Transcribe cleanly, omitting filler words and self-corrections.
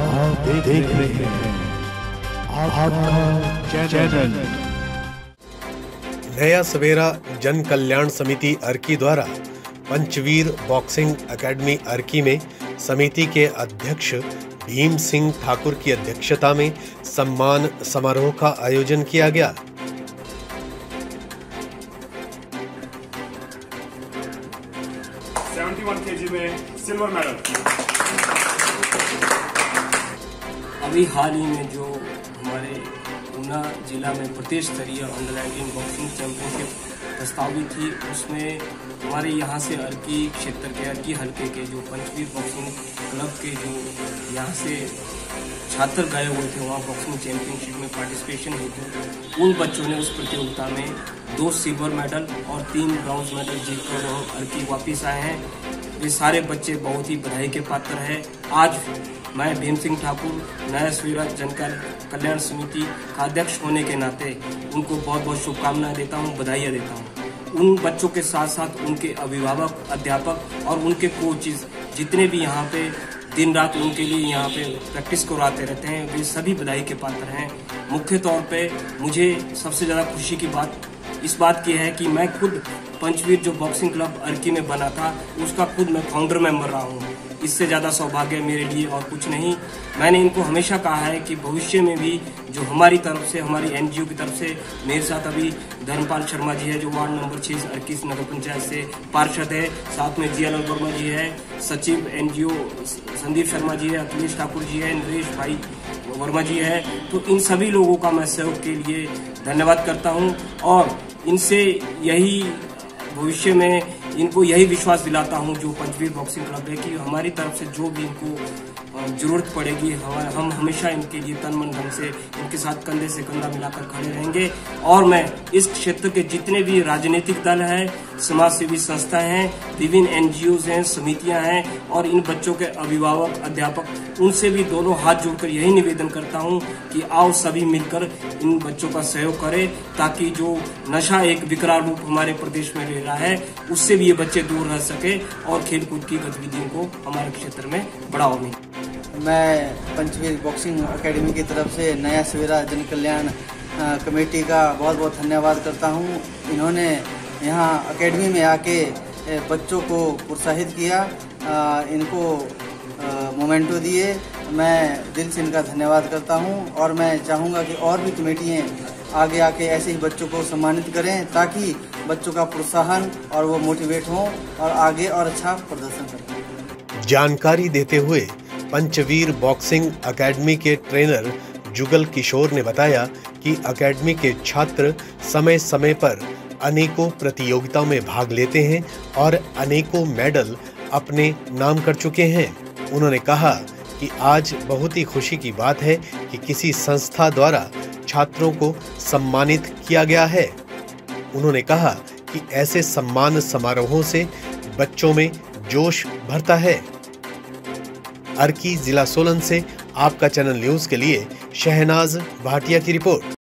आप देख रहे हैं आपका चैनल। नया सवेरा जन कल्याण समिति अर्की द्वारा पंचवीर बॉक्सिंग एकेडमी अर्की में समिति के अध्यक्ष भीम सिंह ठाकुर की अध्यक्षता में सम्मान समारोह का आयोजन किया गया। 71 kg में सिल्वर मेडल। अभी हाल ही में जो हमारे ऊना जिला में प्रदेश स्तरीय अंडर 19 बॉक्सिंग चैंपियनशिप प्रस्तावित थी, उसमें हमारे यहाँ से अर्की क्षेत्र के अर्की हल्के के जो पंचवीर बॉक्सिंग क्लब के जो यहाँ से छात्र गए हुए थे वहाँ बॉक्सिंग चैंपियनशिप में पार्टिसिपेशन हेतु उन बच्चों ने उस प्रतियोगिता में 2 सिल्वर मेडल और 3 ब्रॉन्ज मेडल जीतकर वो अर्की वापिस आए हैं। वे सारे बच्चे बहुत ही बधाई के पात्र हैं। आज मैं भीम सिंह ठाकुर नया सवेरा जन कल्याण समिति का अध्यक्ष होने के नाते उनको बहुत बहुत शुभकामनाएं देता हूं, बधाइयां देता हूं। उन बच्चों के साथ साथ उनके अभिभावक, अध्यापक और उनके कोचेस जितने भी यहाँ पे दिन रात उनके लिए यहाँ पे प्रैक्टिस करवाते रहते हैं, वे सभी बधाई के पात्र हैं। मुख्य तौर पे मुझे सबसे ज़्यादा खुशी की बात इस बात की है कि मैं खुद पंचवीर जो बॉक्सिंग क्लब अर्की में बना था उसका खुद मैं फाउंडर मेंबर रहा हूँ। इससे ज़्यादा सौभाग्य मेरे लिए और कुछ नहीं। मैंने इनको हमेशा कहा है कि भविष्य में भी जो हमारी तरफ से, हमारी एनजीओ की तरफ से, मेरे साथ अभी धर्मपाल शर्मा जी है जो वार्ड नंबर 6 अर्की नगर पंचायत से पार्षद है, साथ में जीएल वर्मा जी है, सचिव एनजीओ संदीप शर्मा जी है, अखिलेश ठाकुर जी है, नरेश भाई वर्मा जी है। तो इन सभी लोगों का मैं सहयोग के लिए धन्यवाद करता हूँ और इनसे यही भविष्य में इनको यही विश्वास दिलाता हूं जो पंचवीर बॉक्सिंग क्लब है कि हमारी तरफ से जो भी इनको जरूरत पड़ेगी हम हमेशा इनके लिए तन मन धन से इनके साथ कंधे से कंधा मिलाकर खड़े रहेंगे। और मैं इस क्षेत्र के जितने भी राजनीतिक दल हैं, समाज सेवी संस्थाएं हैं, विभिन्न एनजीओज हैं, समितियां हैं और इन बच्चों के अभिभावक, अध्यापक, उनसे भी दोनों हाथ जोड़कर यही निवेदन करता हूं कि आओ सभी मिलकर इन बच्चों का सहयोग करें ताकि जो नशा एक विकराल रूप हमारे प्रदेश में ले रहा है उससे भी ये बच्चे दूर रह सके और खेलकूद की गतिविधियों को हमारे क्षेत्र में बढ़ावा मिले। मैं पंचवीर बॉक्सिंग एकेडमी की तरफ से नया सवेरा जन कल्याण कमेटी का बहुत बहुत धन्यवाद करता हूं। इन्होंने यहाँ एकेडमी में आके बच्चों को प्रोत्साहित किया, इनको मोमेंटो दिए। मैं दिल से इनका धन्यवाद करता हूं और मैं चाहूँगा कि और भी कमेटियाँ आगे आके ऐसे ही बच्चों को सम्मानित करें ताकि बच्चों का प्रोत्साहन और वो मोटिवेट हों और आगे और अच्छा प्रदर्शन करें। जानकारी देते हुए पंचवीर बॉक्सिंग एकेडमी के ट्रेनर जुगल किशोर ने बताया कि एकेडमी के छात्र समय समय पर अनेकों प्रतियोगिताओं में भाग लेते हैं और अनेकों मेडल अपने नाम कर चुके हैं। उन्होंने कहा कि आज बहुत ही खुशी की बात है कि किसी संस्था द्वारा छात्रों को सम्मानित किया गया है। उन्होंने कहा कि ऐसे सम्मान समारोहों से बच्चों में जोश भरता है। अर्की जिला सोलन से आपका चैनल न्यूज के लिए शहनाज भाटिया की रिपोर्ट।